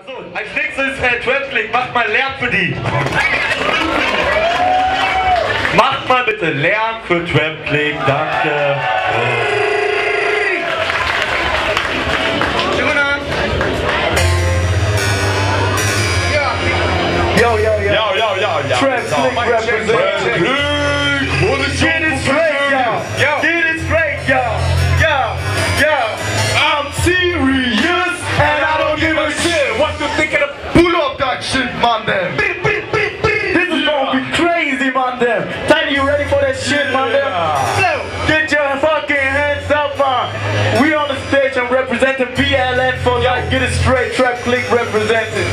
Achso, als nächstes Trap-Click, macht mal Lärm für die. Macht mal bitte Lärm für Trap-Click, danke. Yo, Trap-Click representing. Get it straight, yo. Get it straight, yo. I'm serious and I don't give a shit. What you thinking of? Pull up that shit, man, them. This is gonna be crazy, man, them. Tiny, you ready for that shit, man, them? Get your fucking hands up, man. We on the stage and representing PLN for life. Get it straight, Trap-Click representing.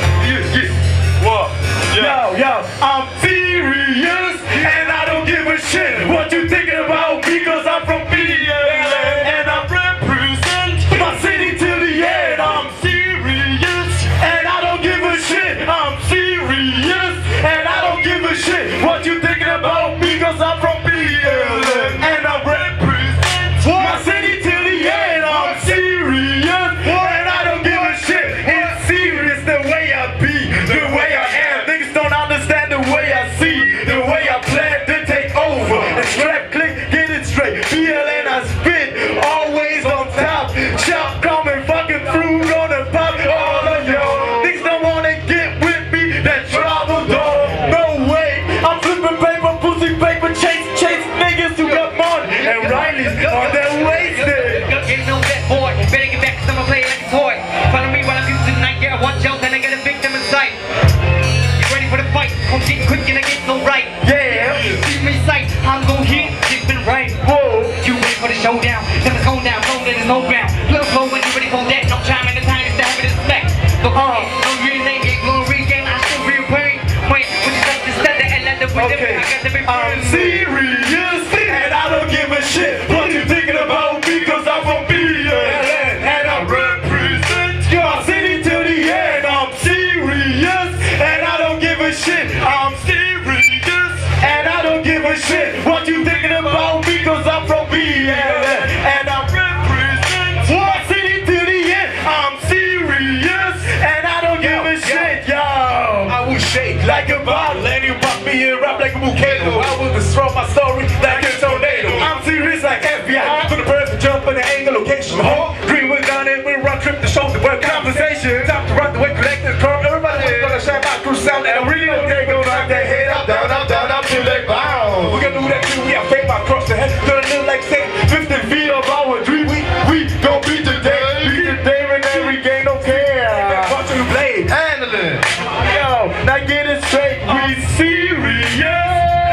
What? Yo, I'm serious and I don't give a shit. What you thinking about? Because I'm from PLN and I represent my city till the end. I'm serious and I don't give a shit. I'm serious and I don't give a shit. What you thinking about? Because I'm from PLN and I represent my city till the end. I'm serious and I don't give a shit. It's serious the way I be, the way I am. Niggas don't understand the way I see, the way I plan to take over. And Trap-Click, get it straight. PLN, I spit, always on top. Shop coming fucking through, gonna pop all of y'all. Niggas don't wanna get with me, that trouble dog. No way, I'm flipping paper, pussy paper, chase niggas who got money. And Riley's on their wasted. Ain't no that boy, better get back 'cause I'ma play like a toy. Follow me while I'm using tonight, yeah, watch out, then I got a victim in sight. You ready for the fight? Come get quick and I get so right. Yeah. See me sight, I'm gon' hit, it's been right. Whoa. You ready for the showdown? Then it's going down, roll, there's no ground. Little flow when you ready for that, no time and the time is to have it in spec. Go on, no real name, get glory game, I still real pain. Wait, when you start to start the and let the Okay, I got to be I'm serious and I don't give a shit. What you thinking about? Because I'm from PLN and I represent your city till the end. I'm serious and I don't give a shit. I'm serious and I don't give a shit. What you thinking about? Because I'm from PLN and I represent your city till the end. I'm serious and I don't give a shit, yo. I will shake like a bottle and you pop me and rap like a volcano. I will destroy my story like a tornado. I'm serious like FBI. To the person, jump in the angle location. Greenwood down and we run trip to show the web conversation. Time to run the way, collect the curve. Everybody was gonna shout out through sound and I'm really gonna take go knock their head up, down, till they bound. We gonna do that too. We have fame across the head. Gonna live like say 50 feet of our dream. We gon' beat the day. Beat the day in every game, don't care. Watch you play. Handle it. Yo, now get it straight. We serious.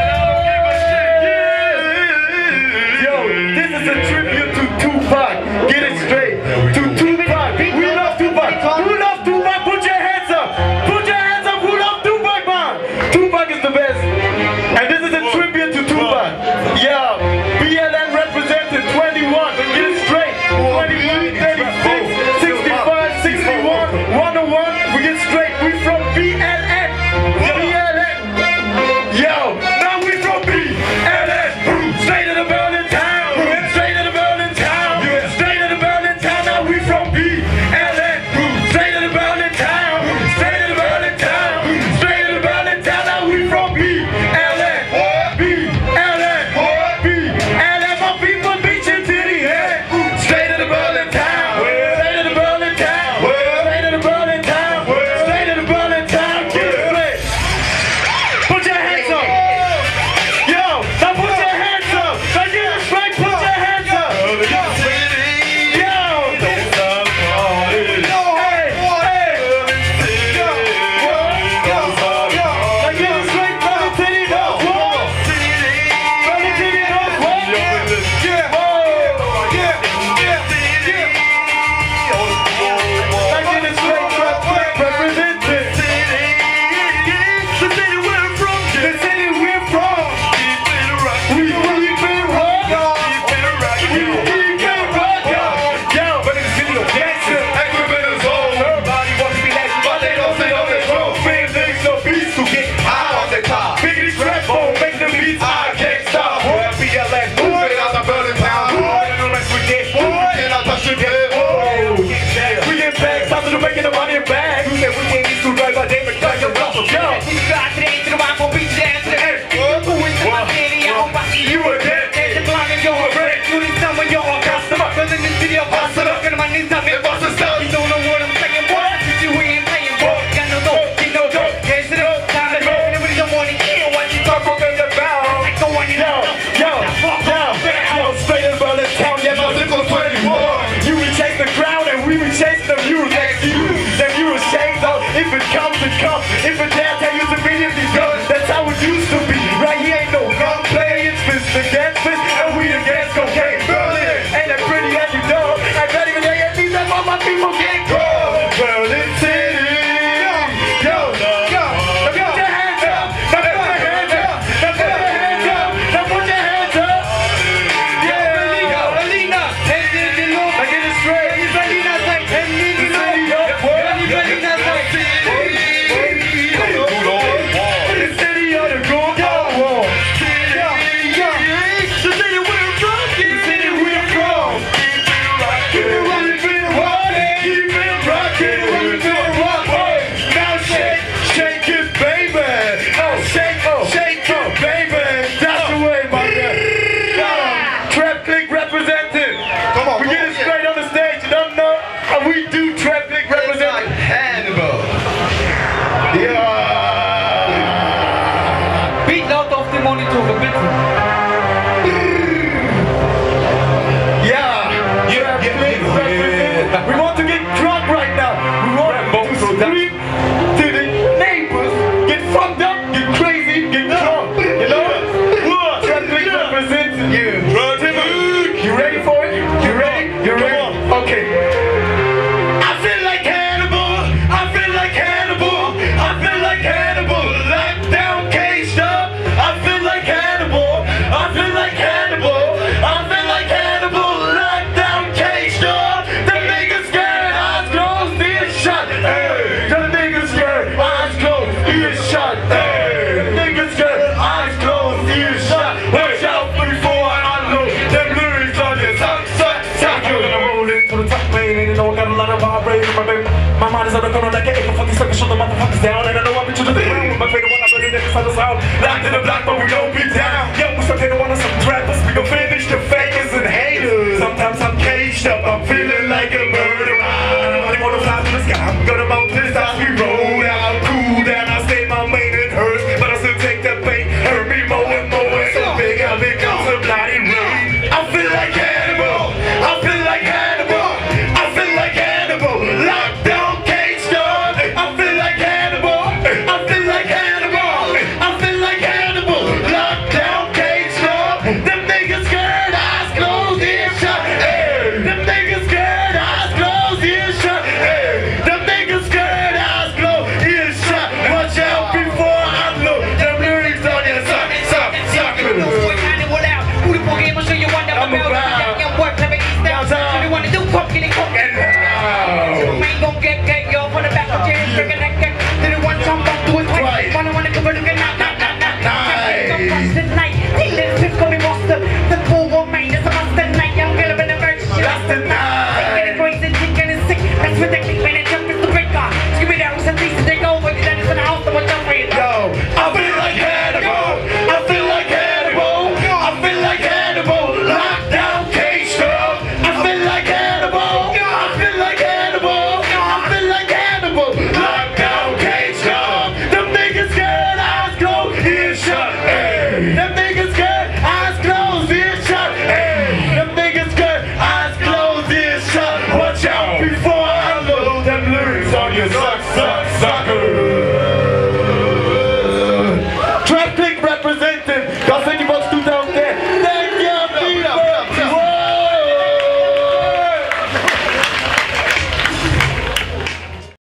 Yo, this is a tribute to Tupac. Get it straight. To Tupac. We love Tupac. Who loves Tupac? Put your hands up. Put your hands up. Who loves Tupac, man? Tupac is the best. And this is a tribute to Tupac. Yo, PLN represented 21. Get it straight. 21, 36, 65, 61, 101. We get straight. We from PLN. PLN. Yo, now we from PLN. Straight to the Berlin town. Straight to the Berlin town. Straight to the Berlin town. Now we from PLN. Straight to the Berlin town. Straight to the Berlin town. Straight to the Berlin town. Now we from PLN. PLN. PLN. My people beat you to the end. Straight to the Berlin town. Straight to the Berlin town. Straight to the Berlin town. talk a bit. We want to get drunk right now. We want to scream to the neighbors, get fucked up, get crazy, get drunk. You know? Traffic representing you. You ready for it? You ready? You ready? Okay. I feel like Hannibal. I feel like Hannibal. I feel like Hannibal. Locked down, caged up. I feel like Hannibal. I feel like Hannibal. I feel like Hannibal. Locked down, caged up. The niggas scared, eyes closed, ears shut. Hey, the niggas scared, eyes closed, ears shut. Hey, the niggas scared, eyes closed, ears shut. Watch out before I unload them lyrics on you. Suck. I'm rolling to the top, man, and you know I got a lot of vibrating, my baby. My mind is on the corner like an AK-47, shut the motherfuckers down, and I know I've been to the ground with my favorite one. I really never saw the sound. Locked in the block, but we gon' be down. Yo, we still one of some trappers. We gon' finish the fakers and haters. Sometimes I'm caged up, I'm feeling like a murderer. I'm only wanna fly to the sky. I'm gonna mount this house, we roll out, cool down. I stay my main, it hurts, but I still take the bait. Hurt me more and more, it's so big, I becomes a bloody rain. I feel like Hannibal. I feel like Hannibal. I feel like Hannibal. Locked down, caged up. I feel like Hannibal. I feel like Hannibal. I feel like Hannibal. Locked down, caged up. Them niggas scared, eyes closed, ears shut. Hey, them niggas scared, eyes closed, ears shut. Hey, them niggas scared, eyes closed, ears shut. Watch out before I unload them lyrics on you. Suckers. Who the fuck am I show you one that I'm about? Young boy, play me these down. So they wanna do pop, get it cook. You ain't gon' get yo for the back of your freaking neck. They don't want some back to his way. Wanna cover the gun, knock. Tonight, they let the pips call me monster. The pool will rain, it's a monster night. Young girl up in the merch. That's the night. Getting crazy, getting sick. That's what they keep when they jump is the breaker. Give me that with some things to take over. You done this in the house, so what's up for you? Yo, I feel like Hannibal. I feel like Hannibal. I feel like Hannibal. Locked down, caged up. I feel like Hannibal. I feel like Hannibal. I feel like Hannibal. Locked down, caged up. Them niggas scared, eyes closed, ears shut. Hey, them niggas scared, eyes closed, ears shut. Hey, them niggas scared, eyes closed, ears shut. Watch out before I unload them lyrics on you, suckers.